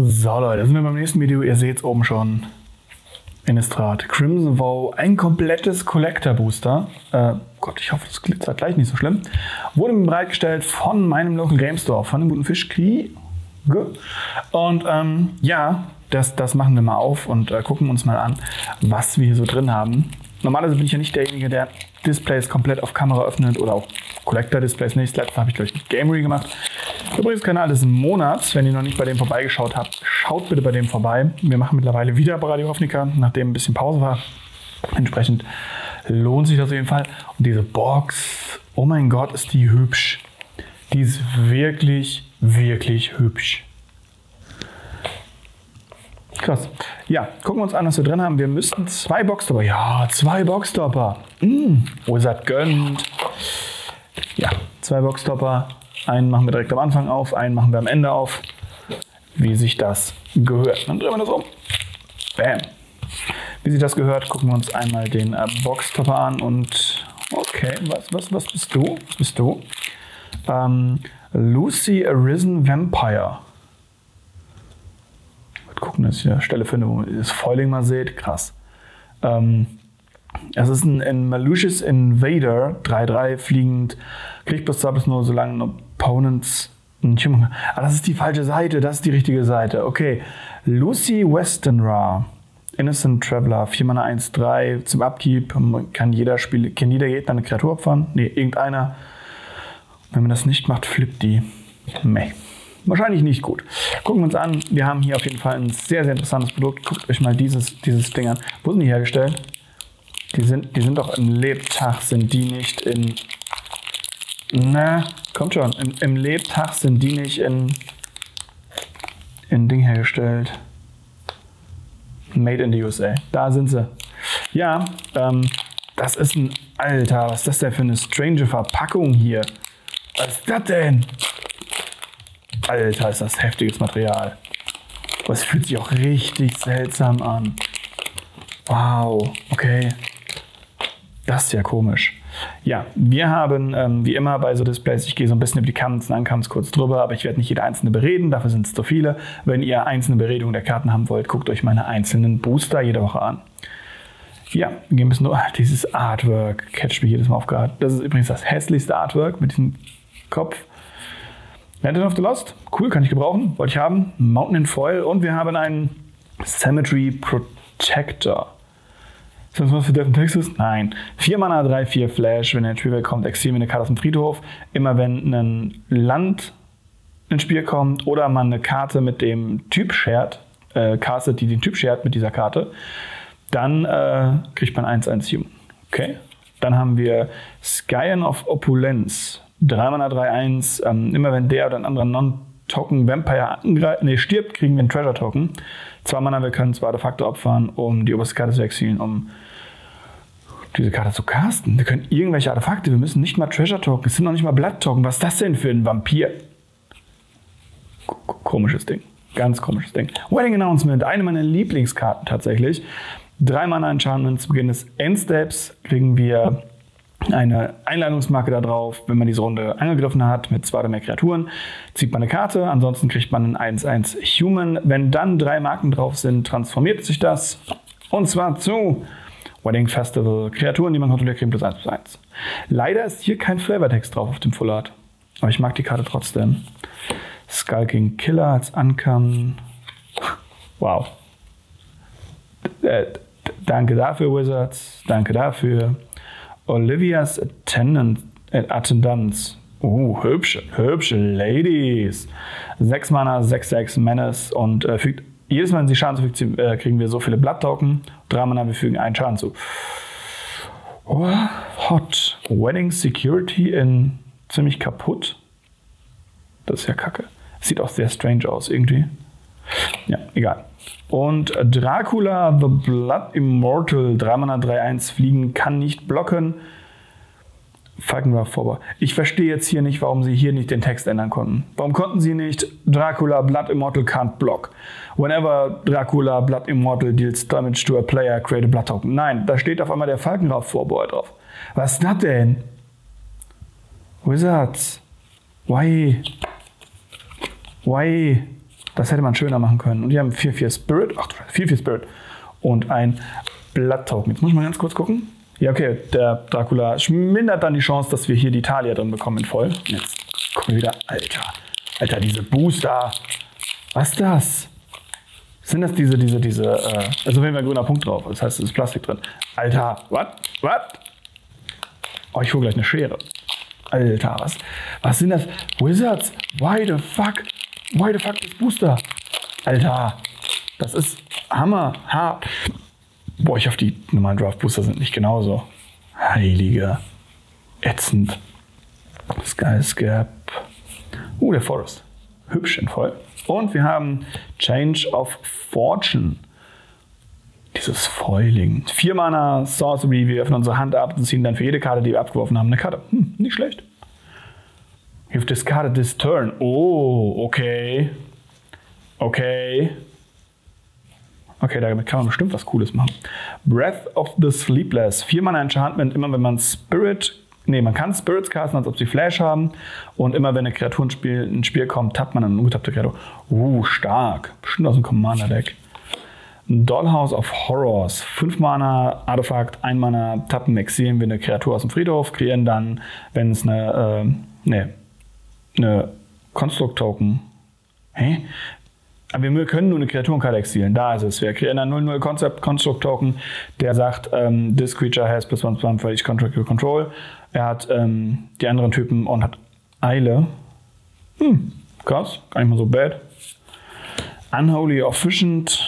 So Leute, da sind wir beim nächsten Video. Ihr seht es oben schon. Innistrad Crimson Vow, ein komplettes Collector Booster. Gott, ich hoffe, das glitzert gleich nicht so schlimm. Wurde mir bereitgestellt von meinem Local Game Store, von dem guten Fischkriege. Und ja, das machen wir mal auf und gucken uns mal an, was wir hier so drin haben. Normalerweise bin ich ja nicht derjenige, der Displays komplett auf Kamera öffnet oder auch Collector-Displays nicht. Das letzte habe ich, glaube ich, mit Gamery gemacht. Übrigens, Kanal des Monats. Wenn ihr noch nicht bei dem vorbeigeschaut habt, schaut bitte bei dem vorbei. Wir machen mittlerweile wieder Radio Ravnica, nachdem ein bisschen Pause war. Entsprechend lohnt sich das auf jeden Fall. Und diese Box, oh mein Gott, ist die hübsch. Die ist wirklich, wirklich hübsch. Krass. Ja, gucken wir uns an, was wir drin haben. Wir müssten 2 Boxstopper. Ja, 2 Boxstopper. Wizard gönnt. Ja, 2 Boxstopper. Einen machen wir direkt am Anfang auf, einen machen wir am Ende auf. Wie sich das gehört. Dann drehen wir das um. Bam. Wie sich das gehört, gucken wir uns einmal den Boxstopper an und okay, was bist du? Was bist du? Lucy Arisen Vampire. Gucken, dass ich eine Stelle finde, wo ihr das Foiling mal seht. Krass. Es ist ein Malicious Invader, 3/3 fliegend, kriegt plus 2/0, solange Opponents einen Human. Ah, das ist die falsche Seite, das ist die richtige Seite. Okay. Lucy Westenra, Innocent Traveler, 4 Mana 1/3 zum Upkeep. Kann jeder Gegner eine Kreatur opfern? Ne, irgendeiner. Wenn man das nicht macht, flippt die. Meh. Wahrscheinlich nicht gut. Gucken wir uns an. Wir haben hier auf jeden Fall ein sehr, sehr interessantes Produkt. Guckt euch mal dieses Ding an. Wo sind die hergestellt? Die sind doch im Lebtag, sind die nicht in... Na, kommt schon. Im Lebtag sind die nicht in Ding hergestellt. Made in the USA. Da sind sie. Ja, das ist ein... Alter, was ist das denn für eine strange Verpackung hier? Was ist das denn? Alter, ist das heftiges Material. Aber es fühlt sich auch richtig seltsam an. Wow, okay. Das ist ja komisch. Ja, wir haben, wie immer bei so Displays, ich gehe so ein bisschen über die Counts und Uncounts kurz drüber, aber ich werde nicht jede einzelne bereden, dafür sind es zu viele. Wenn ihr einzelne Beredungen der Karten haben wollt, guckt euch meine einzelnen Booster jede Woche an. Ja, wir gehen ein bisschen durch. Dieses Artwork catcht mich jedes Mal aufgehört. Das ist übrigens das hässlichste Artwork mit diesem Kopf. Lantern of the Lost, cool, kann ich gebrauchen, wollte ich haben. Mountain in Foil und wir haben einen Cemetery Protector. Ist das was für Death in Texas? Nein. 4 Mana, 3/4 Flash, wenn er ins Spiel kommt, exilieren wir eine Karte aus dem Friedhof. Immer wenn ein Land ins Spiel kommt oder man eine Karte mit dem Typ shared, castet, die den Typ shared mit dieser Karte, dann kriegt man 1/1 Human. Okay. Dann haben wir Scion of Opulence. 3 Mana, 3/1. Immer wenn der oder ein anderer Non-Token Vampire stirbt, kriegen wir einen Treasure Token. 2 Mana, wir können 2 Artefakte opfern, um die oberste Karte zu exilieren, um diese Karte zu casten. Wir können irgendwelche Artefakte, wir müssen nicht mal Treasure Token, es sind noch nicht mal Blood Token. Was ist das denn für ein Vampir? Komisches Ding. Ganz komisches Ding. Wedding Announcement, eine meiner Lieblingskarten tatsächlich. 3 Mana Enchantment zu Beginn des Endsteps kriegen wir eine Einladungsmarke da drauf. Wenn man diese Runde angegriffen hat mit 2 oder mehr Kreaturen, zieht man eine Karte. Ansonsten kriegt man einen 1/1 Human. Wenn dann 3 Marken drauf sind, transformiert sich das. Und zwar zu Wedding Festival. Kreaturen, die man kontrolliert, kriegen plus 1/1. Leider ist hier kein Flavortext drauf auf dem Full Art. Aber ich mag die Karte trotzdem. Skulking Killer als Uncommon. Wow. Danke dafür, Wizards. Danke dafür. Olivia's Attendance. Hübsche Ladies. 6 Mana, 6/6 Menace und fügt jedes Mal, wenn sie Schaden zufügt, kriegen wir so viele Blood Token. 3 Mana, wir fügen einen Schaden zu. Oh, hot. Wedding Security in ziemlich kaputt. Das ist ja kacke. Sieht auch sehr strange aus irgendwie. Ja, egal. Und Dracula the Blood Immortal, 3 Mana, 3/1 fliegen, kann nicht blocken. Falkenrath vorbei. Ich verstehe jetzt hier nicht, warum sie hier nicht den Text ändern konnten. Warum konnten sie nicht Dracula Blood Immortal can't block? Whenever Dracula Blood Immortal deals damage to a player, create a Blood Token. Nein, da steht auf einmal der Falkenrath Vorbei drauf. Was ist das denn? Wizards. Why? Das hätte man schöner machen können. Und die haben 4-4 Spirit. Ach du Scheiße, 4-4 Spirit. Und ein Blood Token. Jetzt muss ich mal ganz kurz gucken. Ja, okay, der Dracula mindert dann die Chance, dass wir hier die Talia drin bekommen in voll. Jetzt gucken wir wieder. Alter, diese Booster. Was ist das? Sind das diese, also wenn wir ein grüner Punkt drauf, das heißt, es ist Plastik drin. Alter, what? Oh, ich hole gleich eine Schere. Alter, was sind das? Wizards? Why the fuck this Booster? Alter, das ist hammerhart. Boah, ich hoffe, die normalen Draft Booster sind nicht genauso. Heiliger. Ätzend. Skyscrap. Der Forest. Hübsch in voll. Und wir haben Change of Fortune. Dieses Foiling. 4 Mana Sorcery. Wir öffnen unsere Hand ab und ziehen dann für jede Karte, die wir abgeworfen haben, eine Karte. Nicht schlecht. You've discarded this turn. Oh, okay. Okay, damit kann man bestimmt was Cooles machen. Breath of the Sleepless. 4 Mana Enchantment. Immer wenn man man kann Spirits casten, als ob sie Flash haben. Und immer wenn eine Kreatur ins Spiel kommt, tappt man eine ungetappte Kreatur. Stark. Bestimmt aus dem Commander-Deck. Dollhouse of Horrors. 5 Mana Artefakt, 1 Mana tappen, exilieren wir eine Kreatur aus dem Friedhof, kreieren dann, wenn es eine Construct-Token. Aber wir können nur eine Kreaturenkarte exilieren. Da ist es. Wir kreieren einen 0/0 Construct-Token, der sagt, this creature has +1/+1 for each contract you control. Er hat die anderen Typen und hat Eile. Krass, gar nicht mal so bad. Unholy Officiant.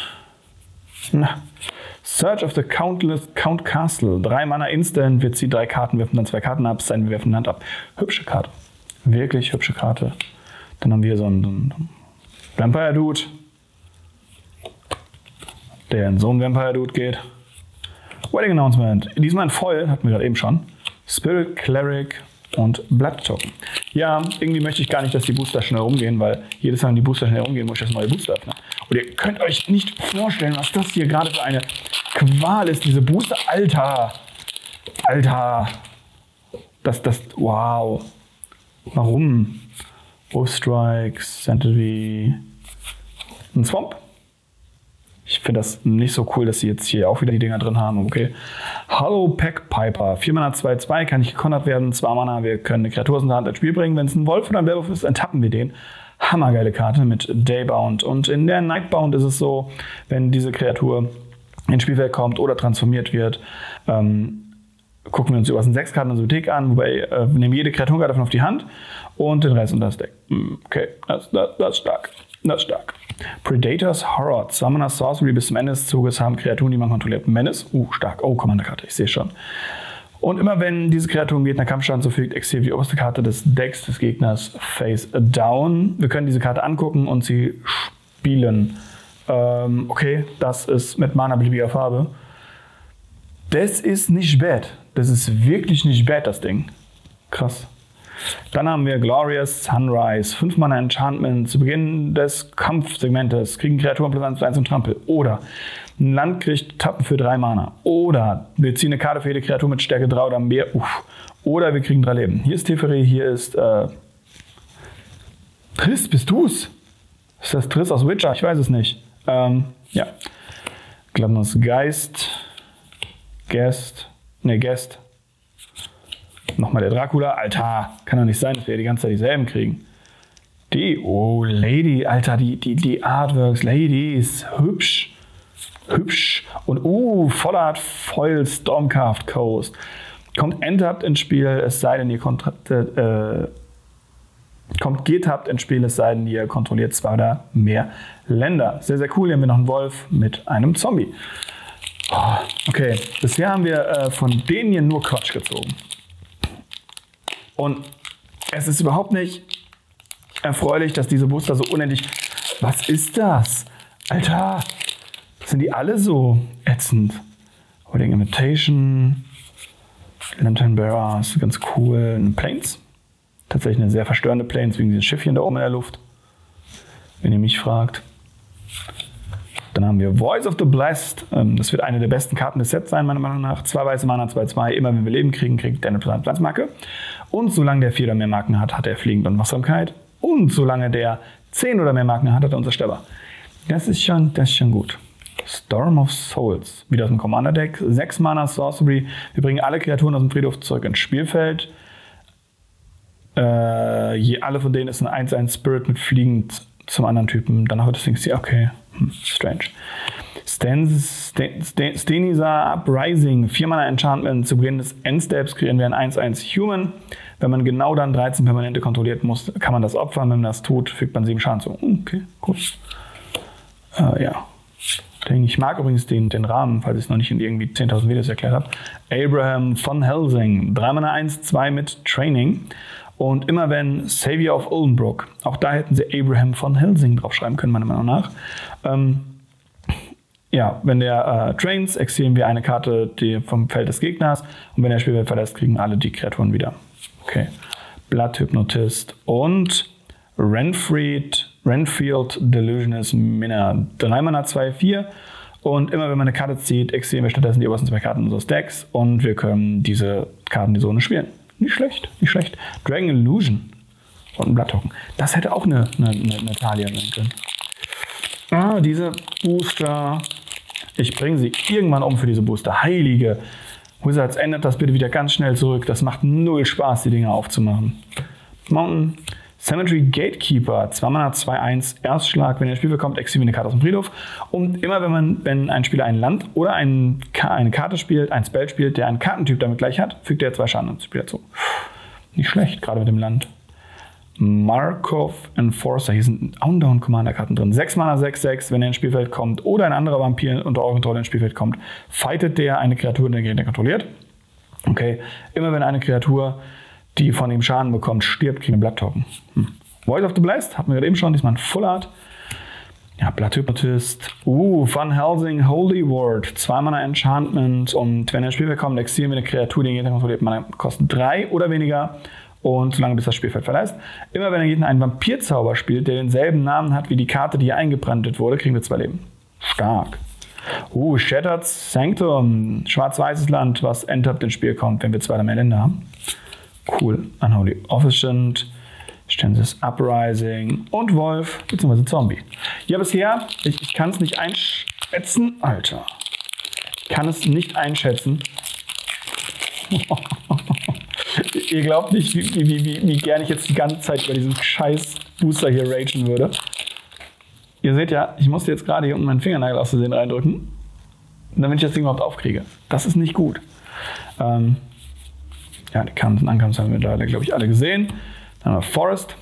Search of the Count Castle. 3 Mana Instant. Wir ziehen 3 Karten, werfen dann 2 Karten ab, wir werfen eine Hand ab. Hübsche Karte. Wirklich hübsche Karte. Dann haben wir hier so einen Vampire Dude, der in so einen Vampire Dude geht. Wedding Announcement. Diesmal in voll, hatten wir gerade eben schon. Spirit Cleric und Blood Token. Ja, irgendwie möchte ich gar nicht, dass die Booster schnell rumgehen, weil jedes Mal, wenn die Booster schnell rumgehen, muss ich das neue Booster öffnen. Und ihr könnt euch nicht vorstellen, was das hier gerade für eine Qual ist, diese Booster. Alter. Wow. Warum? Strikes, Century, ein Swamp. Ich finde das nicht so cool, dass sie jetzt hier auch wieder die Dinger drin haben. Okay. Hollow Pack Piper. 4 Mana 2/2, kann nicht gekontert werden. 2 Mana, wir können eine Kreatur aus der Hand ins Spiel bringen. Wenn es ein Wolf oder ein Werwolf ist, enttappen wir den. Hammergeile Karte mit Daybound. Und in der Nightbound ist es so, wenn diese Kreatur ins Spielfeld kommt oder transformiert wird, gucken wir uns die ersten 6 Karten in der Bibliothek an, wobei wir nehmen jede Kreaturenkarte davon auf die Hand und den Rest unter das Deck. Okay, das ist stark. Das ist stark. Predators Horror. 2 Mana Sorcery bis zum Ende des Zuges haben Kreaturen, die man kontrolliert. Menace. Stark. Commander-Karte, ich sehe schon. Und immer wenn diese Kreatur im Gegner Kampfstand zufügt, exiliert die oberste Karte des Decks des Gegners face down. Wir können diese Karte angucken und sie spielen. Okay, das ist mit Mana beliebiger Farbe. Das ist nicht bad. Das ist wirklich nicht bad, das Ding. Krass. Dann haben wir Glorious Sunrise. 5 Mana Enchantment. Zu Beginn des Kampfsegmentes kriegen Kreaturen +1/+1 und Trampel. Oder ein Land kriegt Tappen für 3 Mana. Oder wir ziehen eine Karte für jede Kreatur mit Stärke 3 oder mehr. Oder wir kriegen 3 Leben. Hier ist Teferi, hier ist Triss, bist du's? Ist das Triss aus Witcher? Ich weiß es nicht. Ja. Glamorous Geist. Guest. Nochmal der Dracula. Alter, kann doch nicht sein, dass wir die ganze Zeit dieselben kriegen. Lady, Alter, die Artworks, Ladies, hübsch. Und Vollart Foil Stormcraft Coast. Kommt enttapped ins Spiel, es sei denn, ihr kommt getappt ins Spiel, es sei denn, ihr kontrolliert 2 oder mehr Länder. Sehr, sehr cool. Hier haben wir noch einen Wolf mit einem Zombie. Okay, bisher haben wir von denen hier nur Quatsch gezogen. Und es ist überhaupt nicht erfreulich, dass diese Booster so unendlich... Was ist das? Alter, sind die alle so ätzend? Holding Imitation, Lantern Bearer, ist ganz cool. Ein Plains. Tatsächlich eine sehr verstörende Plains, wegen dieses Schiffchen da oben in der Luft. Wenn ihr mich fragt. Dann haben wir Voice of the Blessed. Das wird eine der besten Karten des Sets sein, meiner Meinung nach. 2 weiße Mana, 2/2. Immer wenn wir Leben kriegen, kriegt der eine Pflanzmarke. Und solange der 4 oder mehr Marken hat, hat er Fliegend und Wachsamkeit. Und solange der 10 oder mehr Marken hat, hat er unzerstörbar. Das ist schon gut. Storm of Souls. Wieder aus dem Commander-Deck. 6 Mana Sorcery. Wir bringen alle Kreaturen aus dem Friedhof zurück ins Spielfeld. Alle von denen ist ein 1-1 Spirit mit fliegend zum anderen Typen. Danach wird das Ding okay. Strange. Stenisa Uprising. 4 Mana Enchantment. Zu Beginn des Endsteps kreieren wir ein 1-1 Human. Wenn man genau dann 13 Permanente kontrolliert muss, kann man das opfern. Wenn man das tut, fügt man 7 Schaden zu. Okay, cool. Ja. Ich mag übrigens den Rahmen, falls ich es noch nicht in irgendwie 10.000 Videos erklärt habe. Abraham von Helsing. 3 Mana 1-2 mit Training. Und immer wenn Savior of Ullenbrook, auch da hätten sie Abraham von Helsing draufschreiben können, meiner Meinung nach. Ja, wenn der trains, exilieren wir eine Karte vom Feld des Gegners. Und wenn der Spielfeld verlässt, kriegen alle die Kreaturen wieder. Okay. Bloodhypnotist und Renfield Delusionist Minna. 3 Mana 2-4. Und immer wenn man eine Karte zieht, exilieren wir stattdessen die obersten 2 Karten unseres Decks. Und wir können diese Karten die Zone spielen. Nicht schlecht, nicht schlecht. Dragon Illusion und ein Blatthocken. Das hätte auch eine Talia sein können. Ah, diese Booster. Ich bringe sie irgendwann um für diese Booster. Heilige Wizards, ändert das bitte wieder ganz schnell zurück. Das macht null Spaß, die Dinger aufzumachen. Mountain Cemetery Gatekeeper. 2 Mana 2-1. Erstschlag. Wenn der Spiel bekommt, exilieren wir eine Karte aus dem Friedhof. Und immer wenn ein Spieler ein Land oder eine Karte spielt, ein Spell spielt, der einen Kartentyp damit gleich hat, fügt er 2 Schaden ans Spieler zu. Nicht schlecht, gerade mit dem Land. Markov Enforcer. Hier sind Down-Commander-Karten drin. 6 Mana 6-6. Wenn er ins Spielfeld kommt oder ein anderer Vampir unter eurer Kontrolle ins Spielfeld kommt, fightet der eine Kreatur, die der Gegner kontrolliert. Okay. Immer wenn eine Kreatur, die von ihm Schaden bekommt, stirbt, kriegt eine Bloodtoken. Voice of the Blessed, hatten wir gerade eben schon, diesmal ein Full Art. Ja, Bloodhypnotist. Van Helsing Holy Ward. 2 Mana Enchantment. Und wenn er ins Spielfeld kommt, exilieren wir eine Kreatur, die den Gegner kontrolliert. Mana kostet 3 oder weniger. Und solange bis das Spielfeld verlässt. Immer wenn der Gegner einen Vampirzauber spielt, der denselben Namen hat wie die Karte, die hier eingebrannt wurde, kriegen wir 2 Leben. Stark. Shattered Sanctum. Schwarz-weißes Land, was enttappt ins Spiel kommt, wenn wir 2 oder mehr Länder haben. Cool. Unholy Officiant, Stensis Uprising und Wolf bzw. Zombie. Ja, bisher, ich kann es nicht einschätzen. Alter. Ich kann es nicht einschätzen. Ihr glaubt nicht, wie gerne ich jetzt die ganze Zeit über diesen scheiß Booster hier ragen würde. Ihr seht ja, ich musste jetzt gerade hier unten meinen Fingernagel aus Versehen reindrücken, damit ich das Ding überhaupt aufkriege. Das ist nicht gut. Ja, die Kanten und Ankampf haben wir da, glaube ich, alle gesehen. Dann haben wir Forest.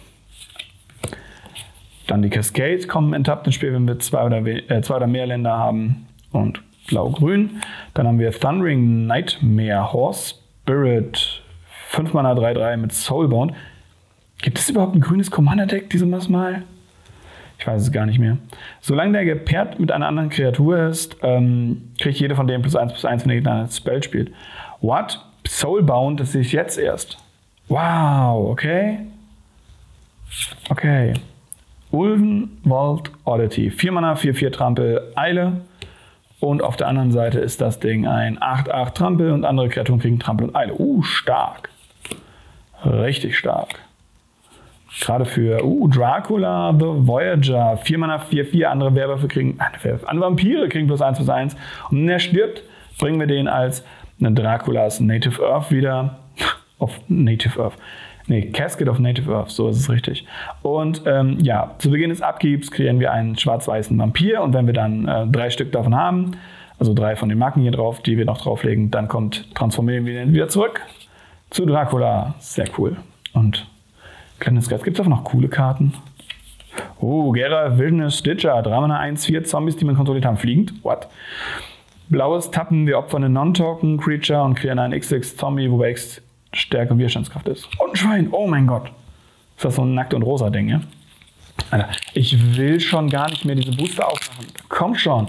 Dann die Cascade kommen enttappt ins Spiel, wenn wir 2 oder mehr Länder haben. Und Blau-Grün. Dann haben wir Thundering Nightmare Horse Spirit. 5 Mana 3-3 mit Soulbound. Gibt es überhaupt ein grünes Commander-Deck dieses Mal? Ich weiß es gar nicht mehr. Solange der gepaart mit einer anderen Kreatur ist, kriegt jede von denen +1/+1, wenn der Gegner ein Spell spielt. What? Soulbound, das sehe ich jetzt erst. Wow, okay. Okay. Ulvenwald Oddity. 4 Mana, 4/4 Trampel, Eile. Und auf der anderen Seite ist das Ding ein 8/8 Trampel und andere Kreaturen kriegen Trampel und Eile. Stark. Richtig stark. Gerade für Dracula the Voyager. 4 Mana, 4/4. Andere Werwölfe kriegen. Andere Vampire kriegen +1/+1. Und wenn er stirbt, bringen wir den als Draculas Native Earth wieder. Auf Native Earth. Nee, Casket of Native Earth, so ist es richtig. Und ja, zu Beginn des Upkeeps kreieren wir einen schwarz-weißen Vampir. Und wenn wir dann 3 Stück davon haben, also 3 von den Marken hier drauf, die wir noch drauflegen, dann transformieren wir den wieder zurück zu Dracula. Sehr cool. Und kleines Geist. Gibt es auch noch coole Karten? Geralt Wilderness Stitcher. 3 Mana 1/4 Zombies, die man kontrolliert haben. Fliegend. What? Blaues Tappen. Wir opfern einen Non-Token Creature und kreieren einen XX Zombie, wobei X Stärke und Widerstandskraft ist. Und ein Schwein. Oh mein Gott. Ist das so ein nackt und rosa Ding, ja? Alter, ich will schon gar nicht mehr diese Booster aufmachen. Komm schon.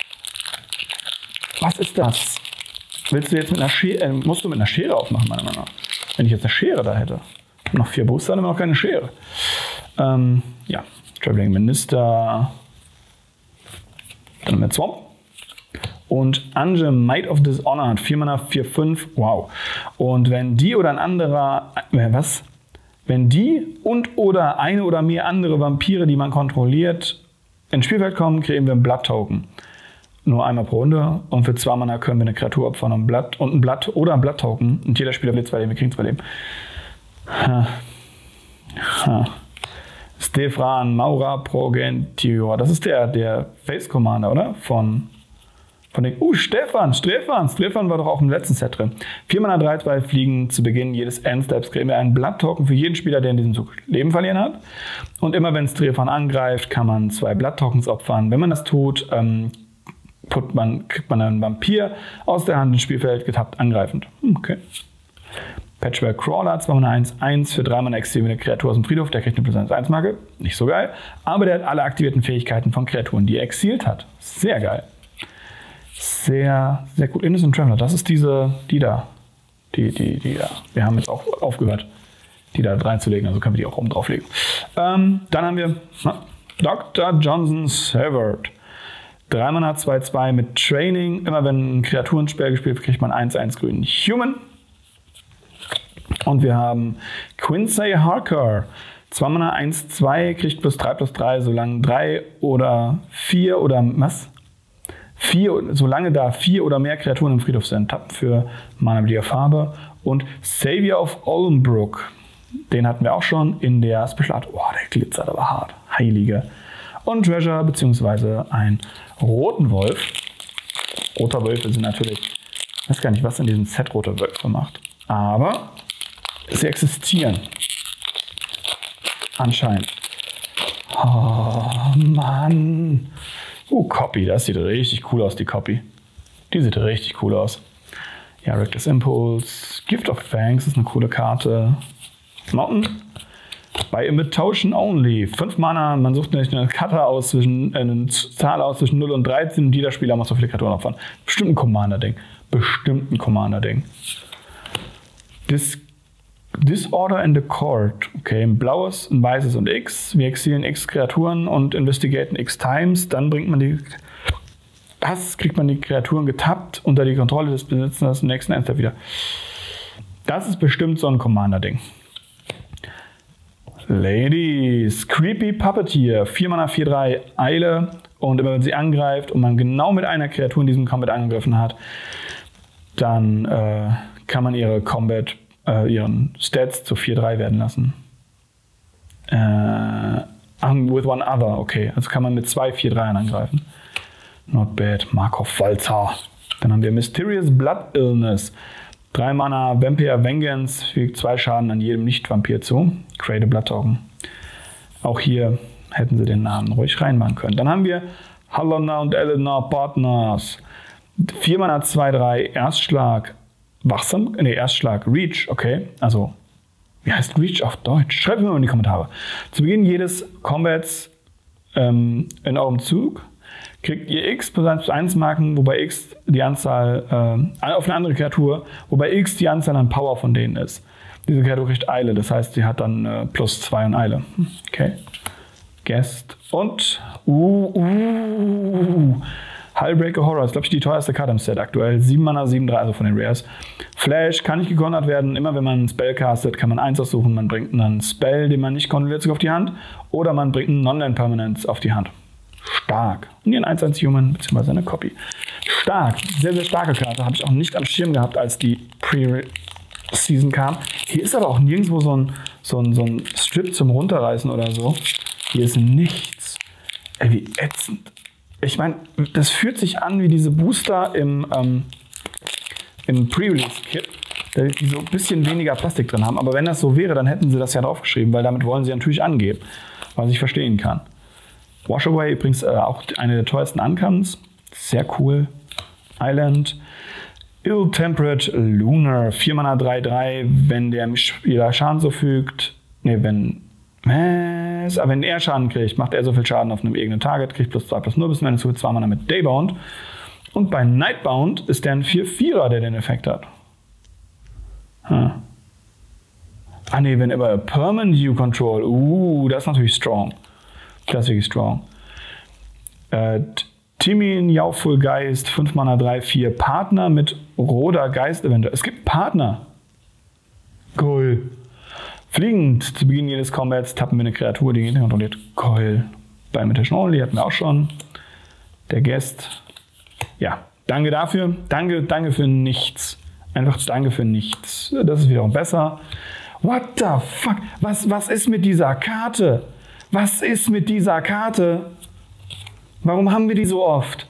Was ist das? Willst du jetzt mit einer Schere, musst du mit einer Schere aufmachen, meiner Meinung nach. Wenn ich jetzt eine Schere da hätte. Noch 4 Booster, dann haben wir noch keine Schere. Ja, Traveling Minister. Dann haben wir Swamp. Und Anje, Might of Dishonor hat 4 Mana, 4/5. Wow. Und wenn die oder ein anderer. Was? Wenn die und oder eine oder mehr andere Vampire, die man kontrolliert, ins Spielfeld kommen, kreieren wir einen Blood-Token. Nur einmal pro Runde und für 2 Mana können wir eine Kreatur opfern und ein Blatt oder ein Blood-Token und jeder Spieler verliert 2 Leben, wir kriegen 2 Leben. Stefan Maura Progentior, das ist der Face Commander, oder? Von den. Stefan war doch auch im letzten Set drin. 4 Mana 3/2 fliegen zu Beginn jedes Endsteps, kriegen wir einen Blood-Token für jeden Spieler, der in diesem Zug Leben verlieren hat. Und immer wenn Stefan angreift, kann man 2 Blood-Tokens opfern. Wenn man das tut, kriegt man einen Vampir aus der Hand ins Spielfeld, getappt, angreifend. Okay. Patchwork Crawler, 2 Mana 1/1 für 3 Mana exiliert eine Kreatur aus dem Friedhof, der kriegt eine +1/1-Marke. Nicht so geil. Aber der hat alle aktivierten Fähigkeiten von Kreaturen, die er exiliert hat. Sehr geil. Sehr, sehr cool. Innocent Traveler, das ist die da. Die, ja. Wir haben jetzt auch aufgehört, die da reinzulegen, also können wir die auch oben drauflegen. Dann haben wir Dr. Johnson Severt. 3 Mana 2/2 mit Training. Immer wenn ein Kreaturenspell gespielt wird, kriegt man 1/1 grünen Human. Und wir haben Quincy Harker. 2 Mana 1/2, kriegt +3/+3, solange 3 oder 4 oder was? Solange da 4 oder mehr Kreaturen im Friedhof sind. Tappen für Mana mit der Farbe. Und Savior of Ollenbrook. Den hatten wir auch schon in der Special Art. Oh, der glitzert aber hart. Heilige. Und Treasure, beziehungsweise einen roten Wolf. Roter Wölfe sind natürlich, ich weiß gar nicht, was in diesem Set rote Wölfe macht. Aber sie existieren. Anscheinend. Oh, Mann. Copy, das sieht richtig cool aus, die Copy. Die sieht richtig cool aus. Ja, Reckless Impulse. Gift of Fangs ist eine coole Karte. Mountain. Bei Invitation Only. 5 Mana, man sucht eine Karte aus eine Zahl aus zwischen 0 und 13 und jeder Spieler muss so viele Kreaturen opfern. Bestimmt ein Commander-Ding. Disorder in the Court. Okay, ein blaues, ein weißes und X. Wir exilieren X Kreaturen und investigaten X Times. Dann kriegt man die Kreaturen getappt unter die Kontrolle des Besitzers im nächsten Endstep wieder. Das ist bestimmt so ein Commander-Ding. Ladies, Creepy Puppeteer, 4 Mana 4/3, Eile. Und immer wenn sie angreift und man genau mit einer Kreatur in diesem Combat angegriffen hat, dann kann man ihren Stats zu 4/3 werden lassen. With one other, okay. Also kann man mit 2 4/3 angreifen. Not bad. Markov Walzer. Dann haben wir Mysterious Blood Illness. 3 Mana Vampire Vengeance, fügt 2 Schaden an jedem Nicht-Vampir zu. Create a Blood Token. Auch hier hätten sie den Namen ruhig reinmachen können. Dann haben wir Helena und Eleanor Partners. 4 Mana 2/3, Erstschlag. Erstschlag, Reach, okay. Also, wie heißt Reach auf Deutsch? Schreibt mir mal in die Kommentare. Zu Beginn jedes Combats in eurem Zug kriegt ihr X +1/+1 Marken, wobei X die Anzahl auf eine andere Kreatur, wobei X die Anzahl an Power von denen ist. Diese Kreatur kriegt Eile, das heißt, sie hat dann +2 und Eile. Okay. Guest und Hullbreaker Horror ist, glaube ich, die teuerste Karte im Set aktuell. 7 Mana, 7/3, also von den Rares. Flash kann nicht gekontert werden. Immer wenn man einen Spell castet, kann man 1 aussuchen. Man bringt einen Spell, den man nicht kontrolliert, auf die Hand. Oder man bringt einen Non-Land-Permanence auf die Hand. Stark. Und hier ein 1/1 Human, beziehungsweise eine Copy. Stark. Sehr, sehr starke Karte. Habe ich auch nicht am Schirm gehabt, als die Pre-Season kam. Hier ist aber auch nirgendwo so ein Strip zum Runterreißen oder so. Hier ist nichts. Ey, wie ätzend. Ich meine, das fühlt sich an wie diese Booster im Pre-Release-Kit, die so ein bisschen weniger Plastik drin haben. Aber wenn das so wäre, dann hätten sie das ja draufgeschrieben, weil damit wollen sie natürlich angeben, was ich verstehen kann. Washaway übrigens auch eine der teuersten Uncommons. Sehr cool. Island. Ill-Temperate Lunar. 4 Mana 3/3, wenn der Spieler Schaden zufügt. Wenn er Schaden kriegt, macht er so viel Schaden auf einem eigenen Target, kriegt +2/+0 bis zum Ende zu 2 Mana mit Daybound. Und bei Nightbound ist der ein 4/4er, der den Effekt hat. Wenn über Permanent You Control. Das ist natürlich strong. Das ist wirklich strong. Timin Yauful Geist, 5 Mana 3/4, Partner mit Roter Geist eventuell. Es gibt Partner. Cool. Fliegend, zu Beginn jedes Combats tappen wir eine Kreatur, die Gegner kontrolliert. Coil. Bei Imitation Only hatten wir auch schon. Der Guest. Ja, danke dafür. Danke für nichts. Einfach danke für nichts. Das ist wiederum besser. What the fuck? Was ist mit dieser Karte? Was ist mit dieser Karte? Warum haben wir die so oft?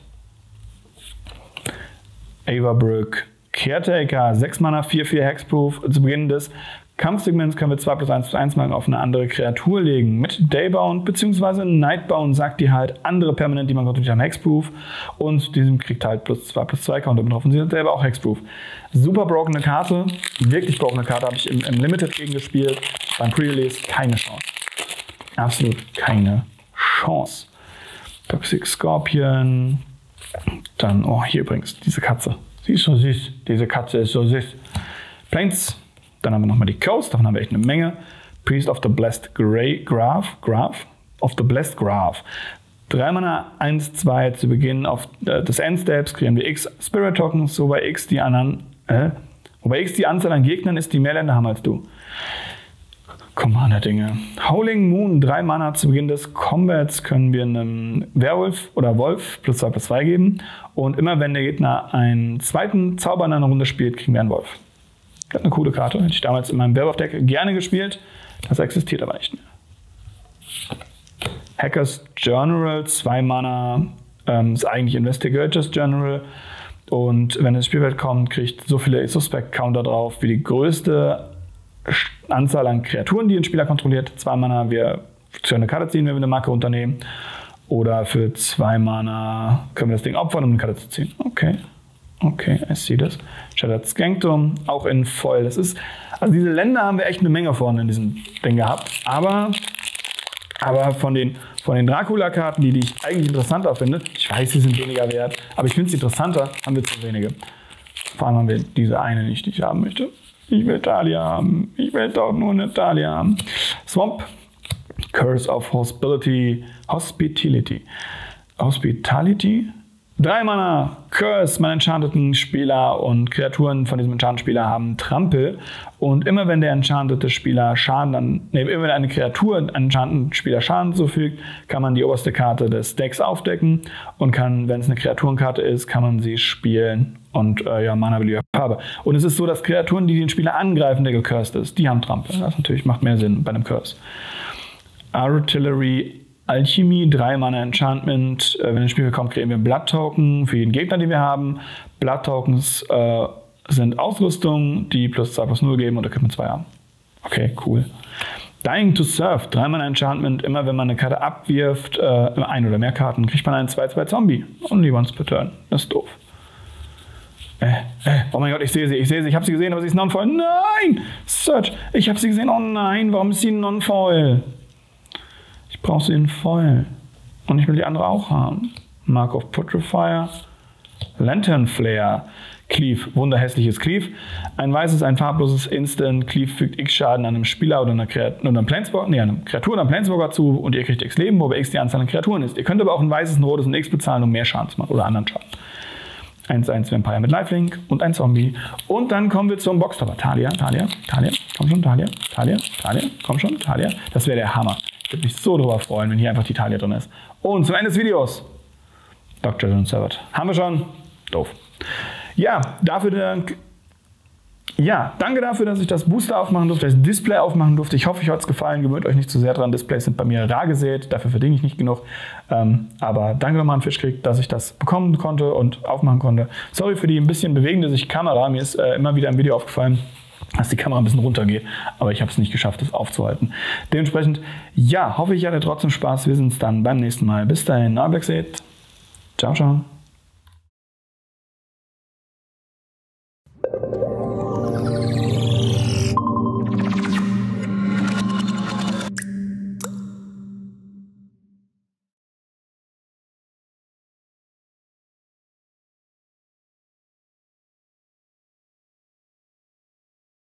Avabrook. Caretaker. 6 Mana, 4/4 Hexproof. Zu Beginn des Kampfsegments können wir 2+1/1 Marken auf eine andere Kreatur legen. Mit Daybound bzw. Nightbound sagt die halt andere Permanent, die man kontrolliert, haben Hexproof. Und diesem kriegt halt +2/+2 Counter drauf. Und sie hat selber auch Hexproof. Super brokene Karte. Wirklich brokene Karte. Habe ich im Limited gegen gespielt. Beim Pre-Release keine Chance. Absolut keine Chance. Toxic Scorpion. Dann, oh, hier übrigens, diese Katze. Sie ist so süß. Diese Katze ist so süß. Plains. Dann haben wir nochmal die Coast, davon haben wir echt eine Menge. Priest of the Blessed Graph. 3 Mana, 1/2 zu Beginn des Endsteps kriegen wir X Spirit Tokens, wobei X die Anzahl an Gegnern ist, die mehr Länder haben als du. Commander-Dinge. Howling Moon, 3 Mana zu Beginn des Combats können wir einem Werwolf oder Wolf +2/+2 geben. Und immer wenn der Gegner einen zweiten Zauber in einer Runde spielt, kriegen wir einen Wolf. Das ist eine coole Karte. Hätte ich damals in meinem Werwolf-Deck gerne gespielt. Das existiert aber nicht mehr. Hackers Journal, 2 Mana. Ist eigentlich Investigators Journal. Und wenn es ins Spielfeld kommt, kriegt so viele Suspect-Counter drauf wie die größte Anzahl an Kreaturen, die ein Spieler kontrolliert. 2 Mana, wir können eine Karte ziehen, wenn wir eine Marke unternehmen. Oder für 2 Mana können wir das Ding opfern, um eine Karte zu ziehen. Okay, ich sehe das. Shattered Skankdom, auch in Foil. Das ist, also diese Länder haben wir echt eine Menge vorne in diesem Ding gehabt. Aber von den Dracula-Karten, die ich eigentlich interessanter finde, ich weiß, sie sind weniger wert, aber ich finde sie interessanter, haben wir zu wenige. Vor allem haben wir diese eine nicht, die ich haben möchte. Ich will Talia haben. Ich will doch nur eine Talia haben. Swamp. Curse of Hospitality. 3 Mana, Curse, meine enchanteten Spieler und Kreaturen von diesem enchanteten Spieler haben Trampel. Und immer wenn der enchantete Spieler immer wenn eine Kreatur einem enchanteten Spieler Schaden zufügt, kann man die oberste Karte des Decks aufdecken und kann, wenn es eine Kreaturenkarte ist, kann man sie spielen und Mana Value Farbe. Und es ist so, dass Kreaturen, die den Spieler angreifen, der gecursed ist, die haben Trampel. Das natürlich macht mehr Sinn bei einem Curse. Artillery Alchemie, 3 Mana Enchantment. Wenn ins Spiel kommt, kriegen wir Blood Token für jeden Gegner, den wir haben. Blood Tokens sind Ausrüstung, die +2/+0 geben und da können wir 2 haben. Okay, cool. Dying to Serve, 3 Mana Enchantment. Immer wenn man eine Karte abwirft, ein oder mehr Karten, kriegt man einen 2/2 Zombie. Only once per turn. Das ist doof. Oh mein Gott, ich sehe sie. Ich habe sie gesehen, aber sie ist non-foil. Nein! Search, ich habe sie gesehen. Oh nein, warum ist sie non-foil? Ich brauche sie in Foil. Und ich will die andere auch haben. Mark of Putrifier. Lantern Flare. Cleave. Wunderhässliches Cleave. Ein weißes, ein farbloses Instant. Cleave fügt X Schaden an einem Spieler oder einer Kreatur oder einem Planeswalker zu und ihr kriegt X Leben, wobei X die Anzahl an Kreaturen ist. Ihr könnt aber auch ein weißes, ein rotes und X bezahlen, um mehr Schaden zu machen oder anderen Schaden. 1/1 Vampire mit Lifelink und ein Zombie. Und dann kommen wir zum Boxtopper. Talia. Komm schon, Talia. Komm schon, Talia. Das wäre der Hammer. Ich würde mich so drüber freuen, wenn hier einfach die Talia drin ist. Und zum Ende des Videos. Dr. und Servet. Haben wir schon? Doof. Ja, danke dafür, dass ich das Booster aufmachen durfte, das Display aufmachen durfte. Ich hoffe, euch hat es gefallen. Gewöhnt euch nicht zu sehr dran. Displays sind bei mir rar gesät. Dafür verdiene ich nicht genug. Aber danke nochmal an Fischkrieg, dass ich das bekommen konnte und aufmachen konnte. Sorry für die ein bisschen bewegende sich Kamera. Mir ist immer wieder im Video aufgefallen, dass die Kamera ein bisschen runtergeht. Aber ich habe es nicht geschafft, das aufzuhalten. Dementsprechend, ja, hoffe ich, ihr hattet trotzdem Spaß. Wir sehen uns dann beim nächsten Mal. Bis dahin, euer Blackseed. Ciao, ciao.